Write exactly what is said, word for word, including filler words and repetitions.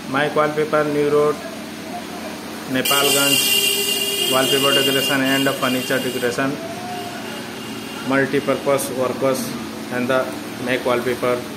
Mike Wallpaper, New Road, Nepalganj. Wallpaper decoration and furniture decoration. Multi-purpose workers and the make wallpaper.